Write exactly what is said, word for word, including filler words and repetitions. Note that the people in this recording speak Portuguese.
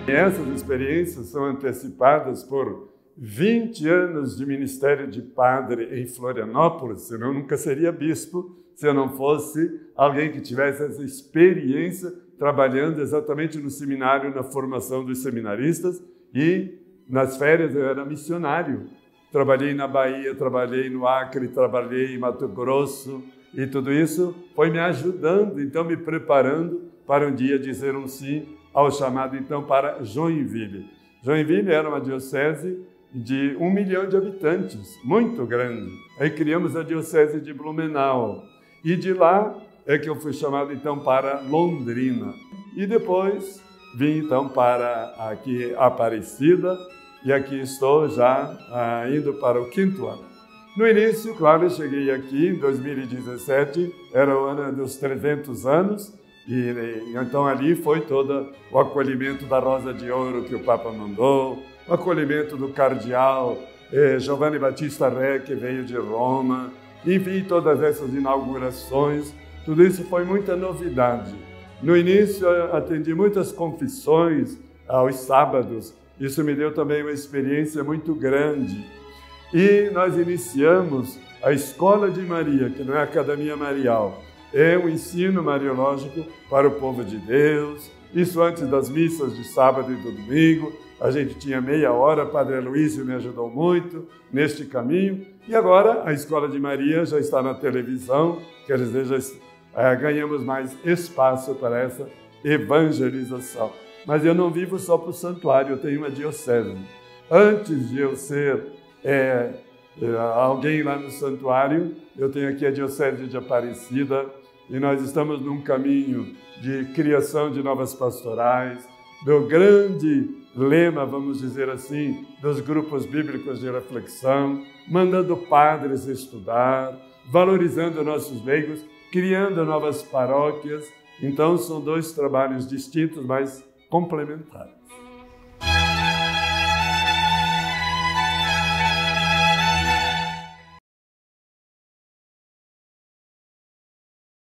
Essas experiências são antecipadas por vinte anos de ministério de padre em Florianópolis, senão eu nunca seria bispo se eu não fosse alguém que tivesse essa experiência trabalhando exatamente no seminário, na formação dos seminaristas, e nas férias eu era missionário. Trabalhei na Bahia, trabalhei no Acre, trabalhei em Mato Grosso, e tudo isso foi me ajudando, então me preparando para um dia dizer um sim ao chamado então para Joinville. Joinville era uma diocese de um milhão de habitantes, muito grande. Aí criamos a diocese de Blumenau. E de lá é que eu fui chamado então para Londrina. E depois vim então para aqui Aparecida, e aqui estou já ah, indo para o quinto ano. No início, claro, eu cheguei aqui em dois mil e dezessete, era o ano dos trezentos anos, e, e então ali foi todo o acolhimento da Rosa de Ouro que o Papa mandou, o acolhimento do cardeal eh, Giovanni Battista Re, que veio de Roma, enfim, todas essas inaugurações, tudo isso foi muita novidade. No início, eu atendi muitas confissões aos sábados, isso me deu também uma experiência muito grande. E nós iniciamos a Escola de Maria, que não é a Academia Marial, é um ensino mariológico para o povo de Deus. Isso antes das missas de sábado e do domingo. A gente tinha meia hora, Padre Aloísio me ajudou muito neste caminho. E agora a Escola de Maria já está na televisão, quer dizer, já é, ganhamos mais espaço para essa evangelização. Mas eu não vivo só para o santuário, eu tenho uma diocese. Antes de eu ser é, é, alguém lá no santuário, eu tenho aqui a Diocese de Aparecida, e nós estamos num caminho de criação de novas pastorais, do grande lema, vamos dizer assim, dos grupos bíblicos de reflexão, mandando padres estudar, valorizando nossos leigos, criando novas paróquias. Então, são dois trabalhos distintos, mas complementares.